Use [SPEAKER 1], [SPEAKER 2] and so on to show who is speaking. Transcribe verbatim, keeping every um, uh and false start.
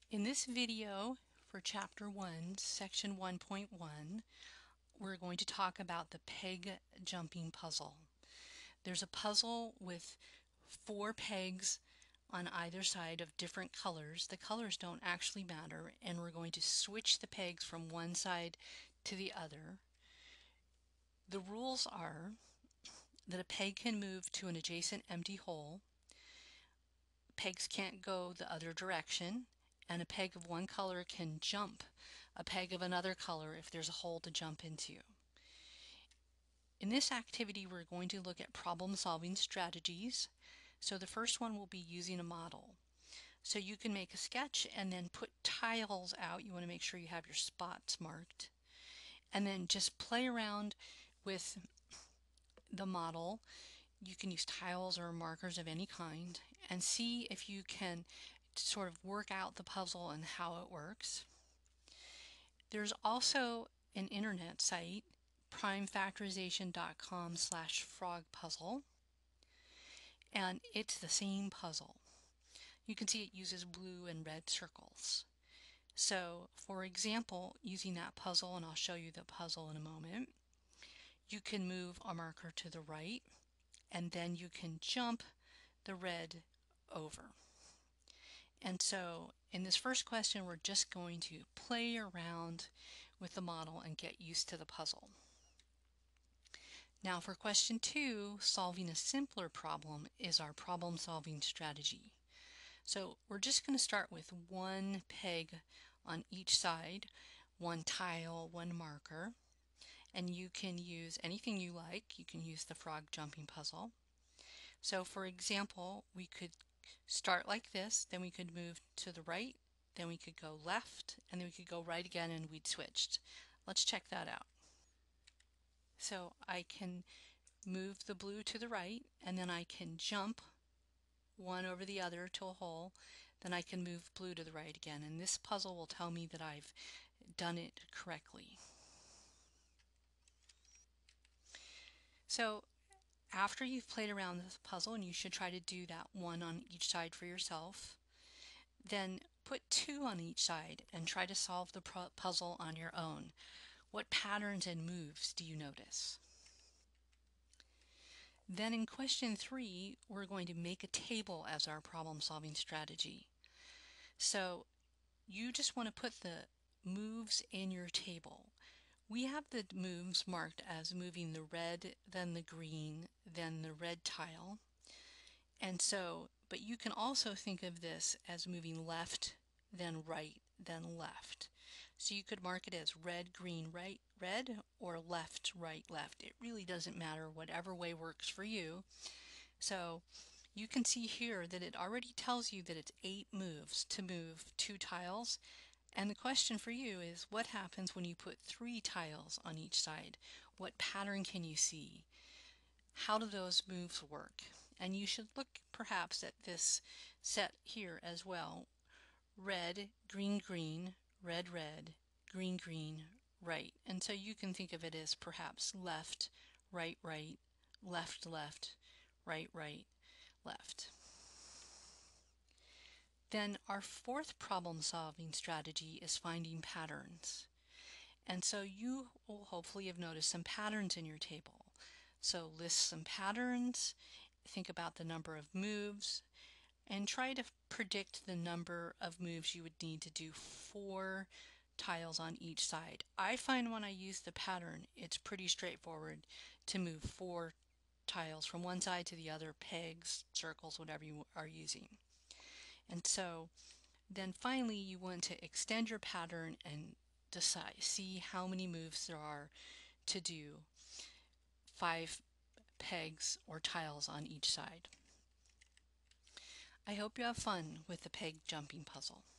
[SPEAKER 1] In this video for Chapter one, Section one point one, we're going to talk about the peg jumping puzzle. There's a puzzle with four pegs on either side of different colors. The colors don't actually matter, and we're going to switch the pegs from one side to the other. The rules are that a peg can move to an adjacent empty hole. Pegs can't go the other direction, and a peg of one color can jump a peg of another color if there's a hole to jump into. In this activity, we're going to look at problem-solving strategies. So the first one will be using a model. So you can make a sketch and then put tiles out. You want to make sure you have your spots marked. And then just play around with the model. You can use tiles or markers of any kind and see if you can sort of work out the puzzle and how it works. There's also an internet site, primefactorization dot com slash frog puzzle, and it's the same puzzle. You can see it uses blue and red circles. So for example, using that puzzle, and I'll show you the puzzle in a moment, you can move a marker to the right and then you can jump the red over. And so in this first question, we're just going to play around with the model and get used to the puzzle. Now for question two, solving a simpler problem is our problem-solving strategy. So we're just going to start with one peg on each side, one tile, one marker, and you can use anything you like. You can use the frog jumping puzzle. So for example, we could start like this, then we could move to the right, then we could go left, and then we could go right again and we'd switched. Let's check that out. So I can move the blue to the right, and then I can jump one over the other to a hole, then I can move blue to the right again, and this puzzle will tell me that I've done it correctly. So after you've played around with the puzzle, and you should try to do that one on each side for yourself, then put two on each side and try to solve the puzzle on your own. What patterns and moves do you notice? Then in question three, we're going to make a table as our problem-solving strategy. So you just want to put the moves in your table. We have the moves marked as moving the red, then the green, then the red tile. And so, but you can also think of this as moving left, then right, then left. So you could mark it as red, green, right, red, or left, right, left. It really doesn't matter, whatever way works for you. So you can see here that it already tells you that it's eight moves to move two tiles. And the question for you is, what happens when you put three tiles on each side? What pattern can you see? How do those moves work? And you should look perhaps at this set here as well. Red, green, green, red, red, green, green, right. And so you can think of it as perhaps left, right, right, left, left, right, right, left. Then our fourth problem-solving strategy is finding patterns. And so you will hopefully have noticed some patterns in your table. So list some patterns, think about the number of moves, and try to predict the number of moves you would need to do four tiles on each side. I find when I use the pattern, it's pretty straightforward to move four tiles from one side to the other, pegs, circles, whatever you are using. And so then finally you want to extend your pattern and decide, see how many moves there are to do five pegs or tiles on each side. I hope you have fun with the peg jumping puzzle.